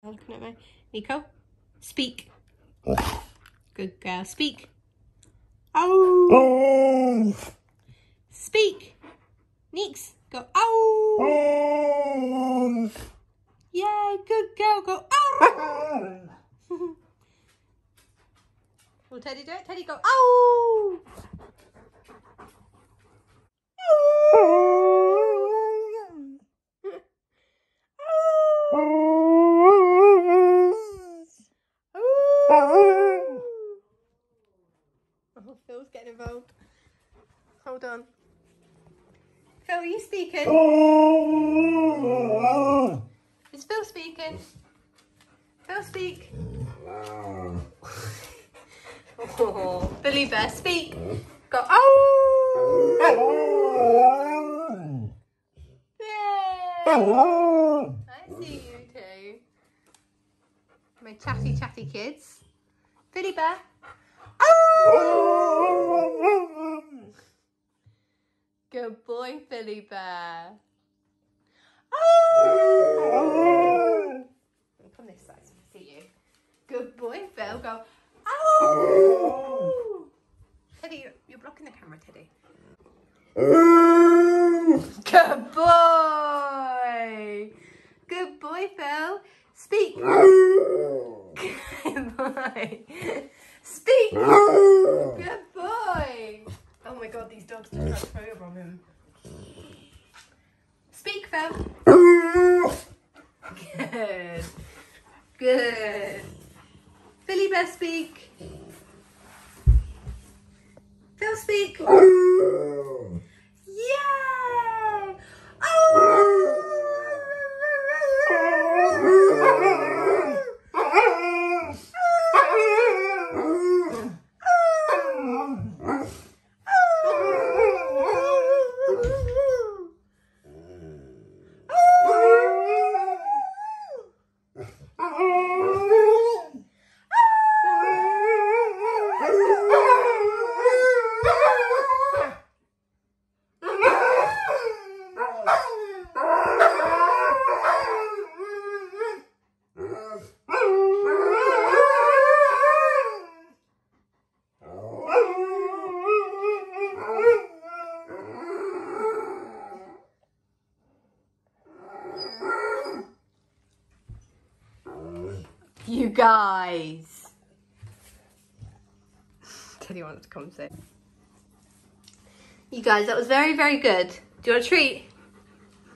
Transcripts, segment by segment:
they're looking at me. Nico, speak. Good girl, speak. Oh. Speak. Neeks, go oh. Yay, good girl, go oh. Will Teddy do it? Teddy, go oh. Oh, Phil's getting involved. Hold on. Phil, are you speaking? Is Phil speaking? Phil, speak. Oh, Billy Bear, speak. Go, oh! Yay! I see you two. My chatty, chatty kids. Billy Bear. Oh! Good boy, Billy Bear. Oh! Come this side so I can see you. Good boy, Phil. Go, oh! Teddy, you're blocking the camera, Teddy. Good boy. Good boy, Phil. Speak. Good boy. Speak. Good boy. Oh my God, these dogs just ran over on him. Speak, Phil. Good. Good. Billy Bear, speak. Phil, speak. Yay! Oh! You guys. Teddy wanted to come and say. You guys, that was very, very good. Do you want a treat?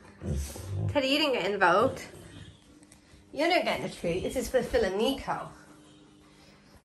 Teddy, you didn't get involved. You're not getting a treat. This is for Phil and Nico.